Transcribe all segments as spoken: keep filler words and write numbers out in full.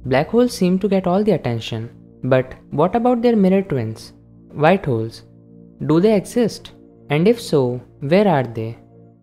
black holes seem to get all the attention. But what about their mirror twins? White holes. Do they exist? And if so, where are they?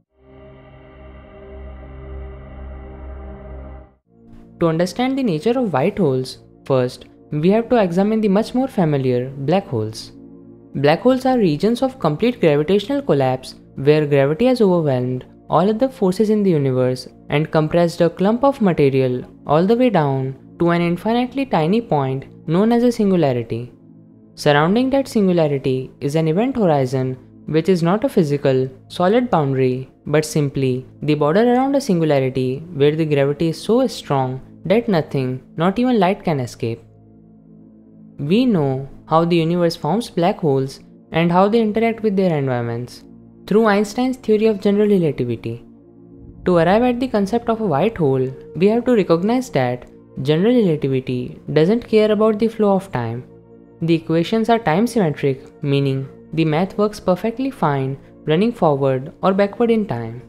To understand the nature of white holes, first, we have to examine the much more familiar black holes. Black holes are regions of complete gravitational collapse where gravity has overwhelmed all other forces in the universe and compressed a clump of material all the way down to an infinitely tiny point known as a singularity. Surrounding that singularity is an event horizon, which is not a physical, solid boundary, but simply the border around a singularity where the gravity is so strong that nothing, not even light, can escape. We know how the universe forms black holes and how they interact with their environments through Einstein's theory of general relativity. To arrive at the concept of a white hole, we have to recognize that general relativity doesn't care about the flow of time. The equations are time symmetric, meaning the math works perfectly fine running forward or backward in time.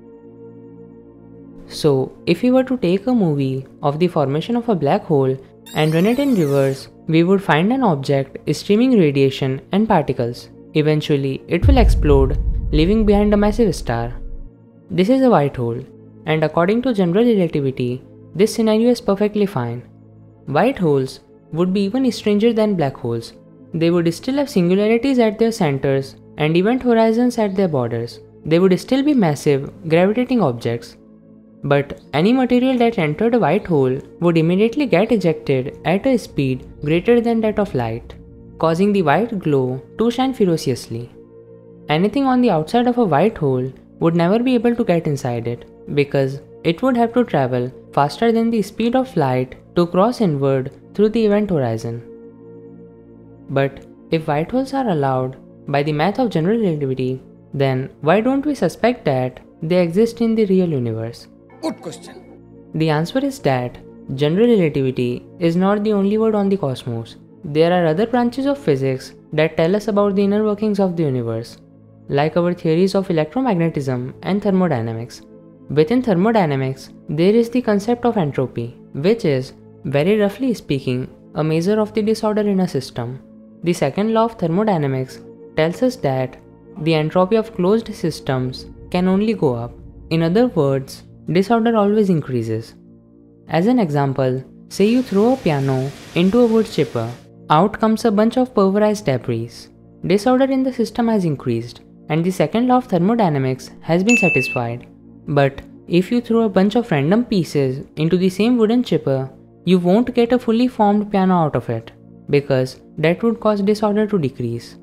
So, if we were to take a movie of the formation of a black hole and run it in reverse, we would find an object streaming radiation and particles. Eventually, it will explode, leaving behind a massive star. This is a white hole, and according to general relativity, this scenario is perfectly fine. White holes would be even stranger than black holes. They would still have singularities at their centers and event horizons at their borders. They would still be massive, gravitating objects. But any material that entered a white hole would immediately get ejected at a speed greater than that of light, causing the white glow to shine ferociously. Anything on the outside of a white hole would never be able to get inside it, because it would have to travel faster than the speed of light to cross inward through the event horizon. But if white holes are allowed by the math of general relativity, then why don't we suspect that they exist in the real universe? Good question. The answer is that general relativity is not the only word on the cosmos. There are other branches of physics that tell us about the inner workings of the universe, like our theories of electromagnetism and thermodynamics. Within thermodynamics, there is the concept of entropy, which is, very roughly speaking, a measure of the disorder in a system. The second law of thermodynamics tells us that the entropy of closed systems can only go up. In other words, disorder always increases. As an example, say you throw a piano into a wood chipper. Out comes a bunch of pulverized debris. Disorder in the system has increased, and the second law of thermodynamics has been satisfied. But if you throw a bunch of random pieces into the same wooden chipper, you won't get a fully formed piano out of it, because that would cause disorder to decrease.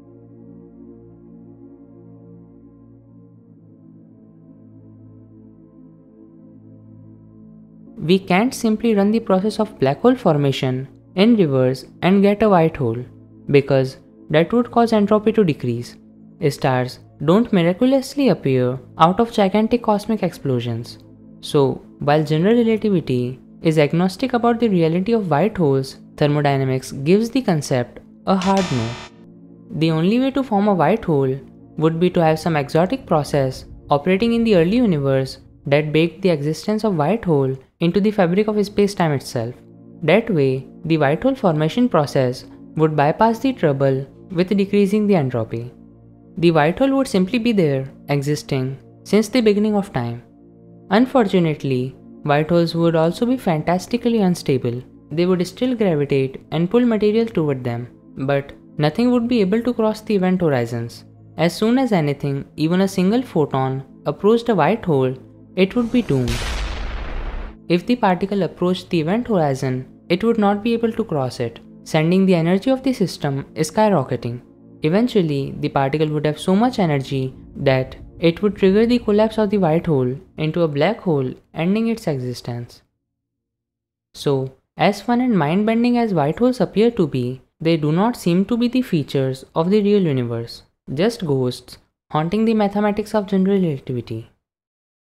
We can't simply run the process of black hole formation in reverse and get a white hole, because that would cause entropy to decrease. Stars don't miraculously appear out of gigantic cosmic explosions. So, while general relativity is agnostic about the reality of white holes, thermodynamics gives the concept a hard no. The only way to form a white hole would be to have some exotic process operating in the early universe that baked the existence of white hole into the fabric of space-time itself. That way, the white hole formation process would bypass the trouble with decreasing the entropy. The white hole would simply be there, existing, since the beginning of time. Unfortunately, white holes would also be fantastically unstable. They would still gravitate and pull material toward them, but nothing would be able to cross the event horizons. As soon as anything, even a single photon, approached a white hole, it would be doomed. If the particle approached the event horizon, it would not be able to cross it, sending the energy of the system skyrocketing. Eventually, the particle would have so much energy that it would trigger the collapse of the white hole into a black hole, ending its existence. So, as fun and mind-bending as white holes appear to be, they do not seem to be the features of the real universe, just ghosts haunting the mathematics of general relativity.